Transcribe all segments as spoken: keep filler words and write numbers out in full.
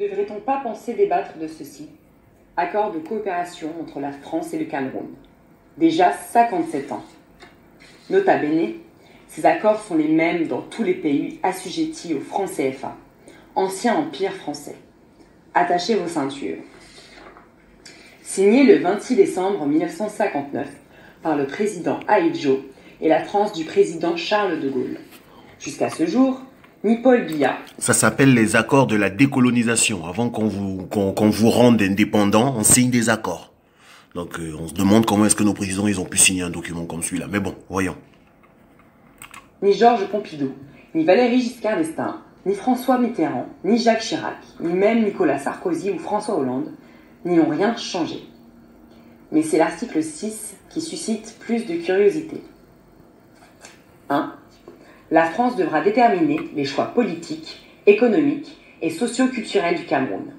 devrait-on pas penser débattre de ceci? Accord de coopération entre la France et le Cameroun. Déjà cinquante-sept ans. Nota bene, ces accords sont les mêmes dans tous les pays assujettis au franc C F A, ancien empire français. Attachez vos ceintures. Signé le vingt-six décembre mille neuf cent cinquante-neuf par le président Ahidjo et la France du président Charles de Gaulle. Jusqu'à ce jour, ni Paul Biya. Ça s'appelle les accords de la décolonisation. Avant qu'on vous, qu'on, qu'on vous rende indépendant, on signe des accords. Donc euh, on se demande comment est-ce que nos présidents ils ont pu signer un document comme celui-là. Mais bon, voyons. Ni Georges Pompidou, ni Valéry Giscard d'Estaing, ni François Mitterrand, ni Jacques Chirac, ni même Nicolas Sarkozy ou François Hollande n'y ont rien changé. Mais c'est l'article six qui suscite plus de curiosité. un. La France devra déterminer les choix politiques, économiques et socio-culturels du Cameroun.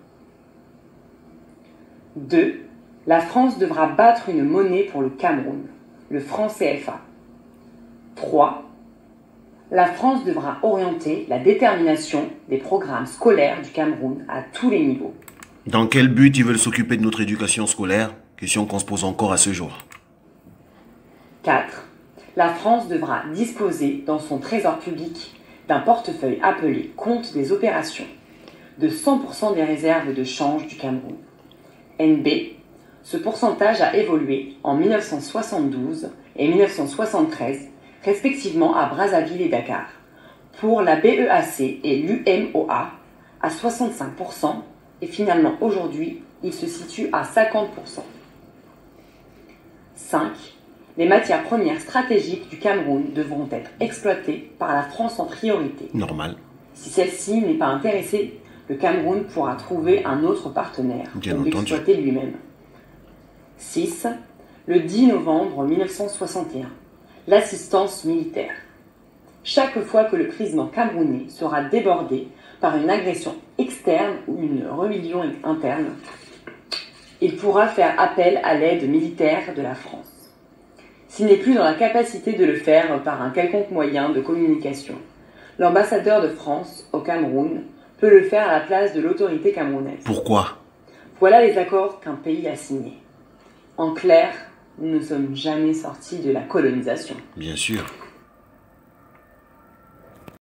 deux. La France devra battre une monnaie pour le Cameroun, le franc C F A. trois. La France devra orienter la détermination des programmes scolaires du Cameroun à tous les niveaux. Dans quel but ils veulent s'occuper de notre éducation scolaire? Question qu'on se pose encore à ce jour. quatre. La France devra disposer dans son trésor public d'un portefeuille appelé compte des opérations de cent pour cent des réserves de change du Cameroun. N B. Ce pourcentage a évolué en mille neuf cent soixante-douze et mille neuf cent soixante-treize, respectivement à Brazzaville et Dakar, pour la B E A C et l'U M O A à soixante-cinq pour cent et finalement aujourd'hui, il se situe à cinquante pour cent. cinq. Les matières premières stratégiques du Cameroun devront être exploitées par la France en priorité. Normal. Si celle-ci n'est pas intéressée, le Cameroun pourra trouver un autre partenaire Bien pour entendu. l'exploiter lui-même. six. Le dix novembre mille neuf cent soixante et un. L'assistance militaire. Chaque fois que le président camerounais sera débordé par une agression externe ou une rébellion interne, il pourra faire appel à l'aide militaire de la France. S'il n'est plus dans la capacité de le faire par un quelconque moyen de communication, l'ambassadeur de France au Cameroun peut le faire à la place de l'autorité camerounaise. Pourquoi? Voilà les accords qu'un pays a signés. En clair, nous ne sommes jamais sortis de la colonisation. Bien sûr.